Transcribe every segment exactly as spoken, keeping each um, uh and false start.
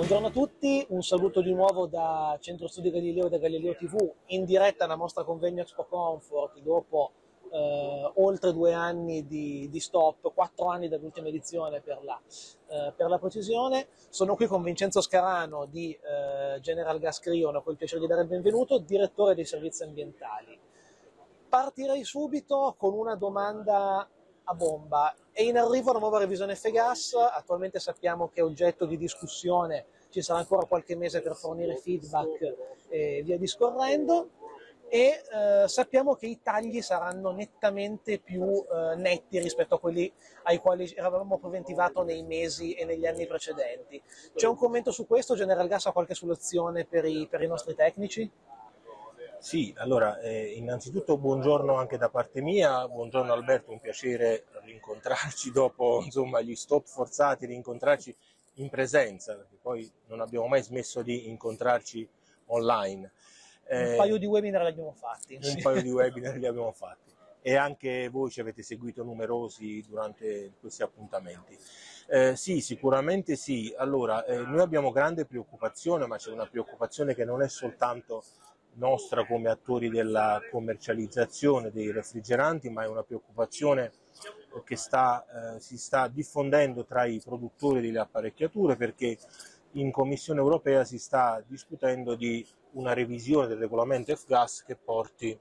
Buongiorno a tutti, un saluto di nuovo da Centro Studi Galileo e da Galileo tivù, in diretta alla nostra convegno Expo Comfort dopo eh, oltre due anni di, di stop, quattro anni dall'ultima edizione per la, eh, per la precisione. Sono qui con Vincenzo Scarano di eh, General Gas Crion, a cui ho il piacere di dare il benvenuto, direttore dei servizi ambientali. Partirei subito con una domanda a bomba. È in arrivo la nuova revisione F Gas, attualmente sappiamo che è oggetto di discussione, ci sarà ancora qualche mese per fornire feedback e via discorrendo, e eh, sappiamo che i tagli saranno nettamente più eh, netti rispetto a quelli ai quali eravamo preventivato nei mesi e negli anni precedenti. C'è un commento su questo? General Gas ha qualche soluzione per i, per i nostri tecnici? Sì, allora eh, innanzitutto buongiorno anche da parte mia, buongiorno Alberto, un piacere rincontrarci dopo insomma, gli stop forzati, rincontrarci in presenza, perché poi non abbiamo mai smesso di incontrarci online. Eh, un paio di webinar li abbiamo fatti. Un sì. paio di webinar li abbiamo fatti e anche voi ci avete seguito numerosi durante questi appuntamenti. Eh, sì, sicuramente sì. Allora, eh, noi abbiamo grande preoccupazione, ma c'è una preoccupazione che non è soltanto nostra come attori della commercializzazione dei refrigeranti, ma è una preoccupazione che sta, eh, si sta diffondendo tra i produttori delle apparecchiature, perché in Commissione europea si sta discutendo di una revisione del regolamento F Gas che porti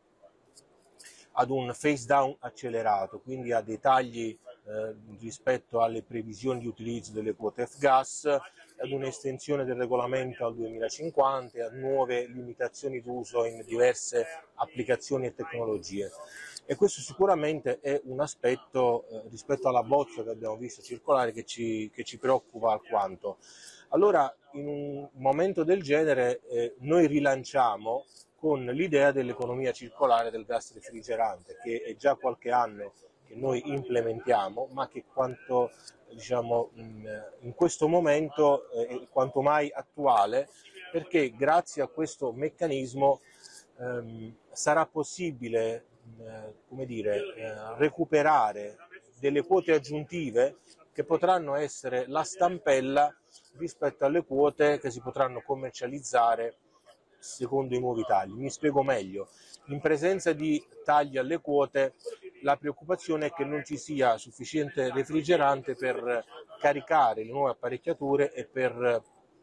ad un phase down accelerato, quindi a dei tagli eh, rispetto alle previsioni di utilizzo delle quote F Gas, ad un'estensione del regolamento al duemilacinquanta e a nuove limitazioni d'uso in diverse applicazioni e tecnologie. E questo sicuramente è un aspetto eh, rispetto alla bozza che abbiamo visto circolare che ci, che ci preoccupa alquanto. Allora, in un momento del genere eh, noi rilanciamo con l'idea dell'economia circolare del gas refrigerante, che è già qualche anno che noi implementiamo, ma che quanto, diciamo, in questo momento è quanto mai attuale, perché grazie a questo meccanismo ehm, sarà possibile eh, come dire, eh, recuperare delle quote aggiuntive che potranno essere la stampella rispetto alle quote che si potranno commercializzare secondo i nuovi tagli. Mi spiego meglio. In presenza di tagli alle quote, la preoccupazione è che non ci sia sufficiente refrigerante per caricare le nuove apparecchiature e per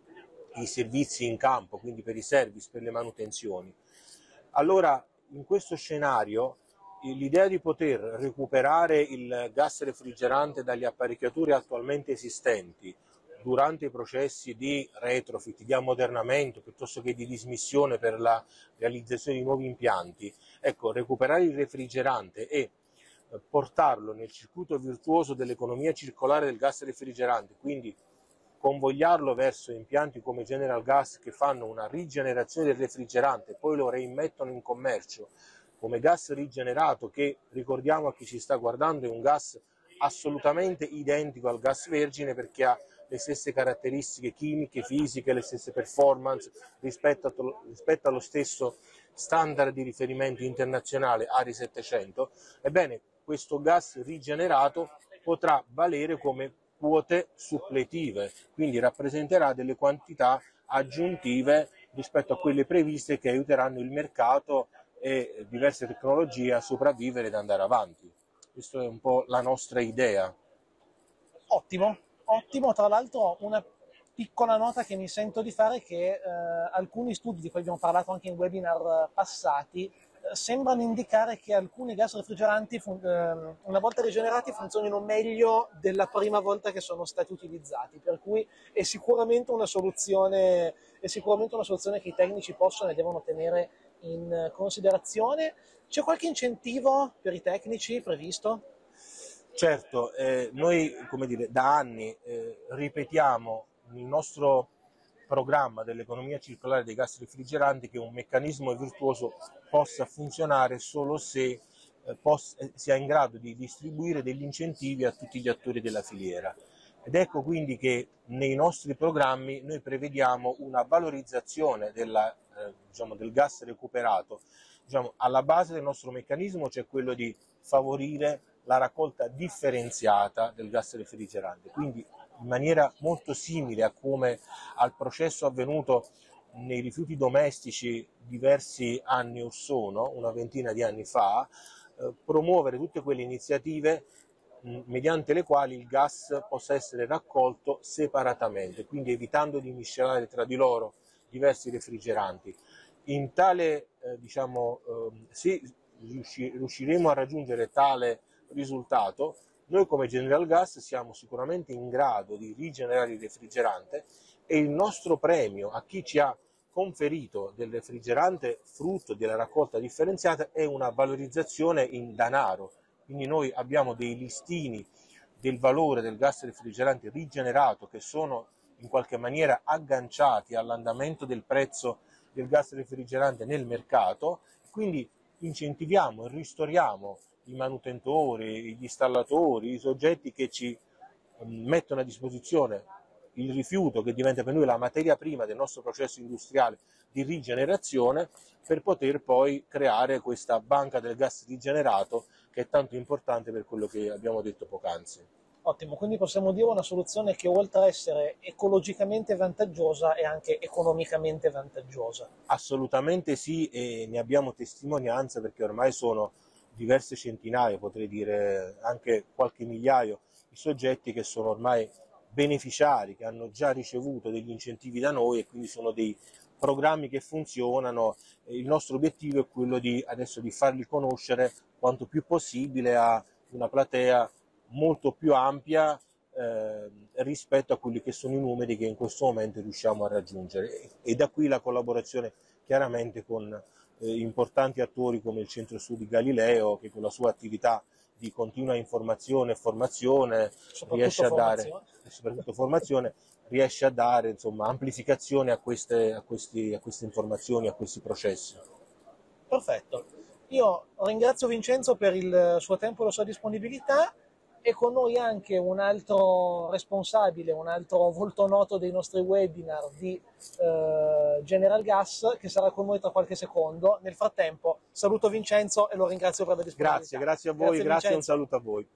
i servizi in campo, quindi per i service, per le manutenzioni. Allora, in questo scenario, l'idea di poter recuperare il gas refrigerante dalle apparecchiature attualmente esistenti durante i processi di retrofit, di ammodernamento, piuttosto che di dismissione per la realizzazione di nuovi impianti, ecco, recuperare il refrigerante e portarlo nel circuito virtuoso dell'economia circolare del gas refrigerante, quindi convogliarlo verso impianti come General Gas che fanno una rigenerazione del refrigerante e poi lo reimmettono in commercio come gas rigenerato, che ricordiamo a chi ci sta guardando è un gas assolutamente identico al gas vergine perché ha le stesse caratteristiche chimiche, fisiche, le stesse performance rispetto, a, rispetto allo stesso standard di riferimento internazionale A R I settecento. Ebbene, questo gas rigenerato potrà valere come quote suppletive, quindi rappresenterà delle quantità aggiuntive rispetto a quelle previste che aiuteranno il mercato e diverse tecnologie a sopravvivere ed andare avanti. Questa è un po' la nostra idea. Ottimo, ottimo. Tra l'altro una piccola nota che mi sento di fare è che eh, alcuni studi di cui abbiamo parlato anche in webinar passati eh, sembrano indicare che alcuni gas refrigeranti eh, una volta rigenerati funzionino meglio della prima volta che sono stati utilizzati, per cui è sicuramente una soluzione, è sicuramente una soluzione che i tecnici possono e devono tenere in considerazione. C'è qualche incentivo per i tecnici previsto? Certo, eh, noi come dire, da anni eh, ripetiamo il nostro programma dell'economia circolare dei gas refrigeranti che un meccanismo virtuoso possa funzionare solo se eh, possa, sia in grado di distribuire degli incentivi a tutti gli attori della filiera. Ed ecco quindi che nei nostri programmi noi prevediamo una valorizzazione della, eh, diciamo, del gas recuperato. Diciamo, alla base del nostro meccanismo c'è quello di favorire la raccolta differenziata del gas refrigerante, quindi in maniera molto simile a come al processo avvenuto nei rifiuti domestici diversi anni or sono, una ventina di anni fa, eh, promuovere tutte quelle iniziative mh, mediante le quali il gas possa essere raccolto separatamente, quindi evitando di miscelare tra di loro diversi refrigeranti. In tale, eh, diciamo, eh, se riusciremo a raggiungere tale risultato, noi come General Gas siamo sicuramente in grado di rigenerare il refrigerante e il nostro premio a chi ci ha conferito del refrigerante frutto della raccolta differenziata è una valorizzazione in denaro. Quindi noi abbiamo dei listini del valore del gas refrigerante rigenerato che sono in qualche maniera agganciati all'andamento del prezzo del gas refrigerante nel mercato, quindi incentiviamo e ristoriamo i manutentori, gli installatori, i soggetti che ci mettono a disposizione il rifiuto che diventa per noi la materia prima del nostro processo industriale di rigenerazione per poter poi creare questa banca del gas rigenerato che è tanto importante per quello che abbiamo detto poc'anzi. Ottimo, quindi possiamo dire una soluzione che oltre a essere ecologicamente vantaggiosa è anche economicamente vantaggiosa. Assolutamente sì, e ne abbiamo testimonianza perché ormai sono diverse centinaia, potrei dire anche qualche migliaio, i soggetti che sono ormai beneficiari, che hanno già ricevuto degli incentivi da noi e quindi sono dei programmi che funzionano. Il nostro obiettivo è quello di adesso di farli conoscere quanto più possibile a una platea molto più ampia eh, rispetto a quelli che sono i numeri che in questo momento riusciamo a raggiungere e, e da qui la collaborazione chiaramente con eh, importanti attori come il Centro Studi Galileo che con la sua attività di continua informazione e formazione riesce a dare, soprattutto formazione, riesce a dare insomma, amplificazione a queste, a, questi, a queste informazioni, a questi processi. Perfetto, io ringrazio Vincenzo per il suo tempo e la sua disponibilità e con noi anche un altro responsabile, un altro volto noto dei nostri webinar di eh, General Gas che sarà con noi tra qualche secondo. Nel frattempo saluto Vincenzo e lo ringrazio per la disponibilità. Grazie, grazie a voi, grazie, grazie e un saluto a voi.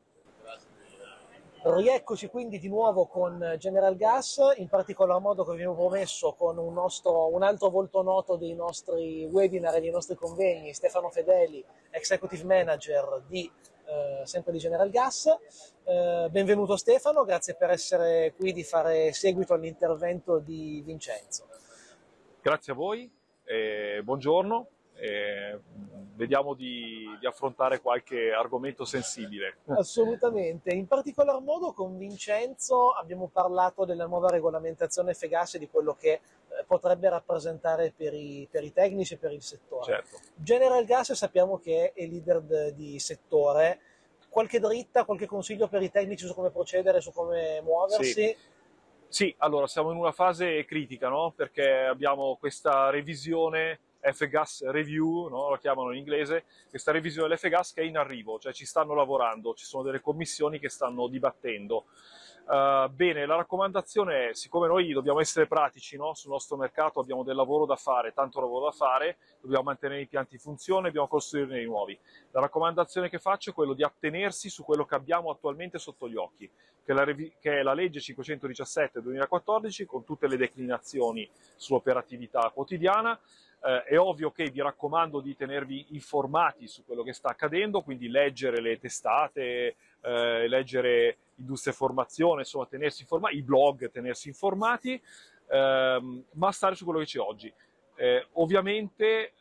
Rieccoci quindi di nuovo con General Gas, in particolar modo, come abbiamo promesso, con un, nostro, un altro volto noto dei nostri webinar e dei nostri convegni, Stefano Fedeli, Executive Manager di, eh, sempre di General Gas. Eh, benvenuto Stefano, grazie per essere qui, di fare seguito all'intervento di Vincenzo. Grazie a voi, eh, buongiorno. Eh, vediamo di, di affrontare qualche argomento sensibile. Assolutamente, in particolar modo con Vincenzo abbiamo parlato della nuova regolamentazione F Gas e di quello che eh, potrebbe rappresentare per i, per i tecnici e per il settore. Certo. General Gas sappiamo che è leader de, di settore, qualche dritta, qualche consiglio per i tecnici su come procedere, su come muoversi? Sì. Sì, allora siamo in una fase critica, no? Perché abbiamo questa revisione F Gas Review, no? Lo chiamano in inglese, questa revisione dell'F Gas che è in arrivo, cioè ci stanno lavorando, ci sono delle commissioni che stanno dibattendo. Uh, bene, la raccomandazione è, siccome noi dobbiamo essere pratici, no? Sul nostro mercato abbiamo del lavoro da fare, tanto lavoro da fare, dobbiamo mantenere i impianti in funzione, dobbiamo costruirne dei nuovi. La raccomandazione che faccio è quello di attenersi su quello che abbiamo attualmente sotto gli occhi, che è la, che è la legge cinquecentodiciassette duemilaquattordici con tutte le declinazioni sull'operatività quotidiana. Eh, è ovvio che vi raccomando di tenervi informati su quello che sta accadendo, quindi leggere le testate, eh, leggere Industria e Formazione, insomma tenersi informati, i blog, tenersi informati, ehm, ma stare su quello che c'è oggi. Eh, ovviamente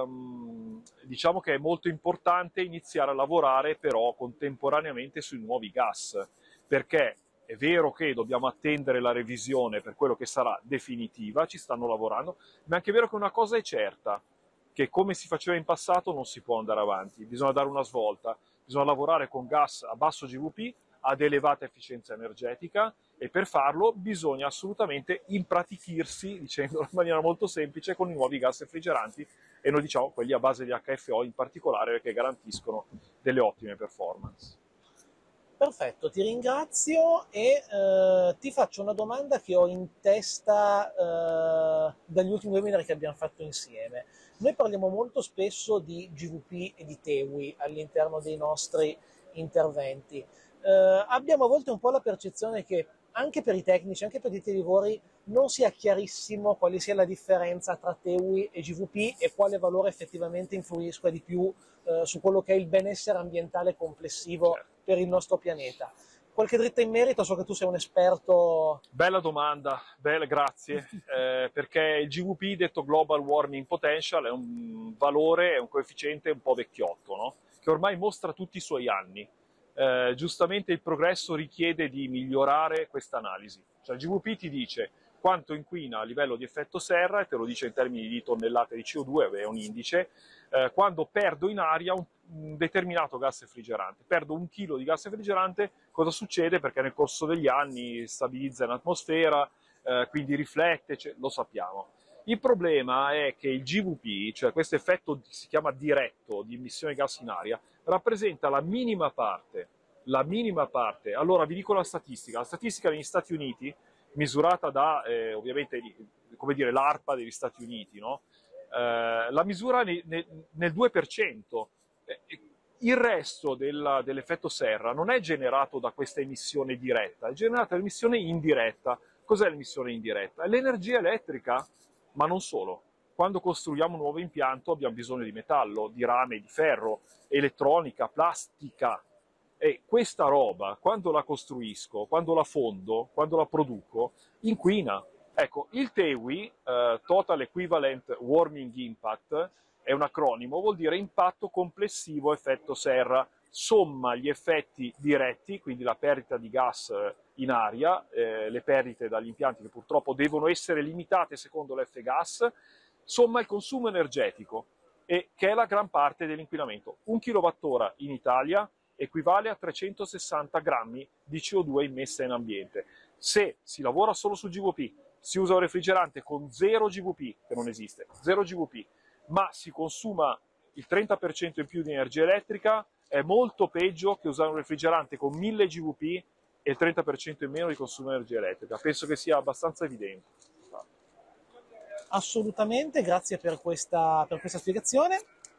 ehm, diciamo che è molto importante iniziare a lavorare però contemporaneamente sui nuovi gas, perché è vero che dobbiamo attendere la revisione per quello che sarà definitiva, ci stanno lavorando, ma è anche vero che una cosa è certa, che come si faceva in passato non si può andare avanti, bisogna dare una svolta, bisogna lavorare con gas a basso G V P, ad elevata efficienza energetica e per farlo bisogna assolutamente impratichirsi, dicendolo in maniera molto semplice, con i nuovi gas refrigeranti e noi diciamo quelli a base di H F O in particolare perché garantiscono delle ottime performance. Perfetto, ti ringrazio e eh, ti faccio una domanda che ho in testa eh, dagli ultimi webinar che abbiamo fatto insieme. Noi parliamo molto spesso di G V P e di TEWI all'interno dei nostri interventi. Eh, abbiamo a volte un po' la percezione che anche per i tecnici, anche per i televisori, non sia chiarissimo quale sia la differenza tra T E U I e G V P e quale valore effettivamente influisca di più eh, su quello che è il benessere ambientale complessivo per il nostro pianeta. Qualche dritta in merito? So che tu sei un esperto. Bella domanda, bella, grazie, eh, perché il G V P, detto Global Warming Potential, è un valore, è un coefficiente un po' vecchiotto, no? Che ormai mostra tutti i suoi anni. Eh, giustamente il progresso richiede di migliorare questa analisi. Cioè, il G V P ti dice quanto inquina a livello di effetto serra, e te lo dice in termini di tonnellate di C O due, è un indice, eh, quando perdo in aria un, un determinato gas refrigerante. Perdo un chilo di gas refrigerante, cosa succede? Perché nel corso degli anni stabilizza in atmosfera, eh, quindi riflette, cioè, lo sappiamo. Il problema è che il G V P, cioè questo effetto si chiama diretto di emissione di gas in aria, rappresenta la minima parte, la minima parte. Allora vi dico la statistica, la statistica negli Stati Uniti, misurata da, eh, ovviamente, come dire, l'ARPA degli Stati Uniti, no? Eh, la misura ne, ne, nel due per cento. Eh, il resto del, dell'effetto serra non è generato da questa emissione diretta, è generata dall'emissione indiretta. Cos'è l'emissione indiretta? È l'energia elettrica, ma non solo. Quando costruiamo un nuovo impianto abbiamo bisogno di metallo, di rame, di ferro, elettronica, plastica. E questa roba, quando la costruisco, quando la fondo, quando la produco, inquina. Ecco, il T E U I, eh, Total Equivalent Warming Impact, è un acronimo, vuol dire impatto complessivo effetto serra, somma gli effetti diretti, quindi la perdita di gas in aria, eh, le perdite dagli impianti che purtroppo devono essere limitate secondo l'F gas, somma il consumo energetico, e, che è la gran parte dell'inquinamento. Un kilowattora in Italia equivale a trecentosessanta grammi di C O due immessa in ambiente. Se si lavora solo sul G V P, si usa un refrigerante con zero G V P, che non esiste, zero G V P, ma si consuma il trenta per cento in più di energia elettrica, è molto peggio che usare un refrigerante con mille G V P e il trenta per cento in meno di consumo di energia elettrica. Penso che sia abbastanza evidente. Assolutamente, grazie per questa, per questa spiegazione.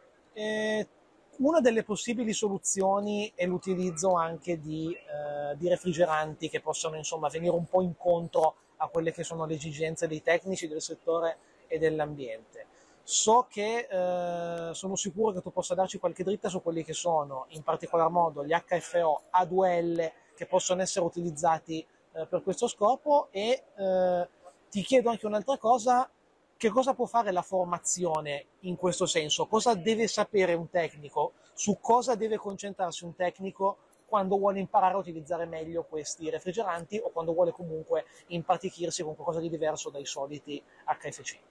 Eh, una delle possibili soluzioni è l'utilizzo anche di, eh, di refrigeranti che possono, insomma, venire un po' incontro a quelle che sono le esigenze dei tecnici del settore e dell'ambiente. So che eh, sono sicuro che tu possa darci qualche dritta su quelli che sono, in particolar modo, gli H F O A due L che possono essere utilizzati eh, per questo scopo, e eh, ti chiedo anche un'altra cosa: che cosa può fare la formazione in questo senso? Cosa deve sapere un tecnico? Su cosa deve concentrarsi un tecnico quando vuole imparare a utilizzare meglio questi refrigeranti, o quando vuole comunque impratichirsi con qualcosa di diverso dai soliti H F C?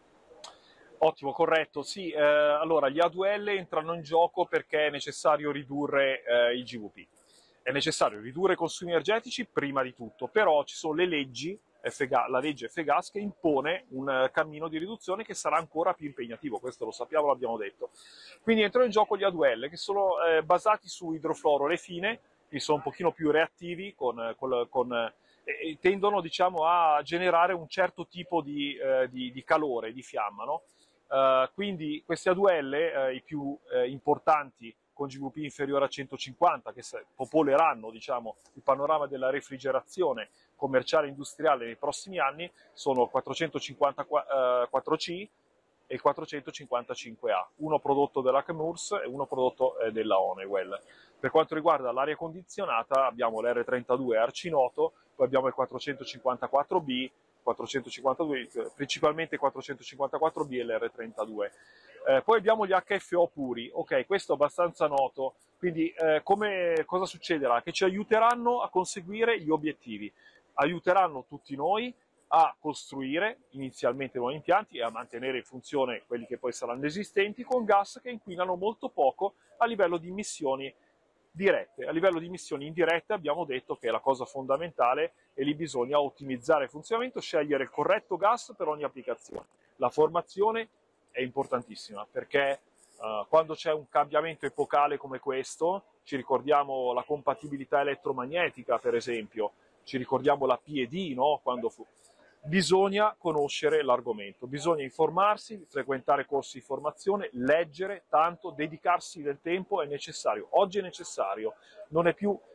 Ottimo, corretto. Sì, eh, allora gli A due L entrano in gioco perché è necessario ridurre eh, il G V P. È necessario ridurre i consumi energetici prima di tutto, però ci sono le leggi, F gas, la legge F gas, che impone un uh, cammino di riduzione che sarà ancora più impegnativo, questo lo sappiamo, l'abbiamo detto. Quindi entrano in gioco gli A due L, che sono eh, basati su idrofluorolefine, che sono un pochino più reattivi, con, con, con, eh, e tendono, diciamo, a generare un certo tipo di, eh, di, di calore, di fiamma, no? Uh, quindi questi A due L, eh, i più eh, importanti, con G V P inferiore a centocinquanta, che popoleranno, diciamo, il panorama della refrigerazione commerciale e industriale nei prossimi anni, sono il quattrocentocinquantaquattro C e il quattrocentocinquantacinque A, uno prodotto della Chemours e uno prodotto eh, della Honeywell. Per quattro riguarda l'aria condizionata abbiamo l'R trentadue arcinoto, poi abbiamo il quattrocentocinquantaquattro B, quattrocentocinquantadue, principalmente quattrocentocinquantaquattro B e l'R trentadue. Eh, poi abbiamo gli H F O puri, ok, questo è abbastanza noto, quindi eh, come, cosa succederà? Che ci aiuteranno a conseguire gli obiettivi, aiuteranno tutti noi a costruire inizialmente nuovi impianti e a mantenere in funzione quelli che poi saranno esistenti con gas che inquinano molto poco a livello di emissioni dirette. A livello di emissioni indirette abbiamo detto che è la cosa fondamentale e lì bisogna ottimizzare il funzionamento, scegliere il corretto gas per ogni applicazione. La formazione è importantissima perché uh, quando c'è un cambiamento epocale come questo, ci ricordiamo la compatibilità elettromagnetica per esempio, ci ricordiamo la P E D, no? Quando fu... bisogna conoscere l'argomento, bisogna informarsi, frequentare corsi di formazione, leggere tanto, dedicarsi del tempo è necessario. Oggi è necessario, non è più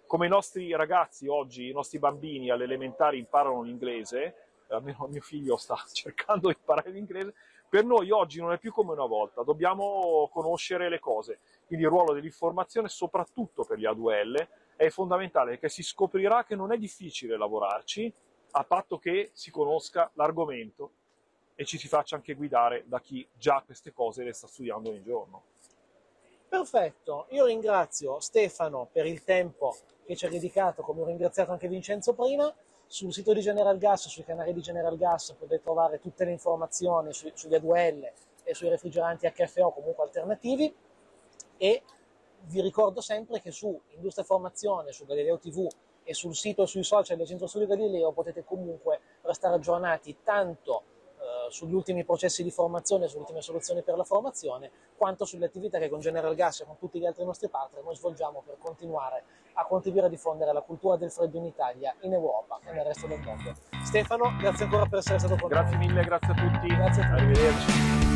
come i nostri ragazzi oggi, i nostri bambini alle elementari imparano l'inglese, almeno mio figlio sta cercando di imparare l'inglese, per noi oggi non è più come una volta, dobbiamo conoscere le cose. Quindi il ruolo dell'informazione, soprattutto per gli A due L, è fondamentale, perché si scoprirà che non è difficile lavorarci, a patto che si conosca l'argomento e ci si faccia anche guidare da chi già queste cose le sta studiando ogni giorno. Perfetto, io ringrazio Stefano per il tempo che ci ha dedicato, come ho ringraziato anche Vincenzo prima. Sul sito di General Gas, sui canali di General Gas potete trovare tutte le informazioni su, sugli A due L e sui refrigeranti H F O comunque alternativi, e vi ricordo sempre che su Industria e Formazione, su Galileo tivù e sul sito e sui social del Centro Studi Galileo potete comunque restare aggiornati tanto eh, sugli ultimi processi di formazione, sulle ultime soluzioni per la formazione, quanto sulle attività che con General Gas e con tutti gli altri nostri partner noi svolgiamo per continuare a contribuire a diffondere la cultura del freddo in Italia, in Europa e nel resto del mondo. Stefano, grazie ancora per essere stato con noi. Grazie mille, grazie a tutti. Grazie a tutti. Arrivederci.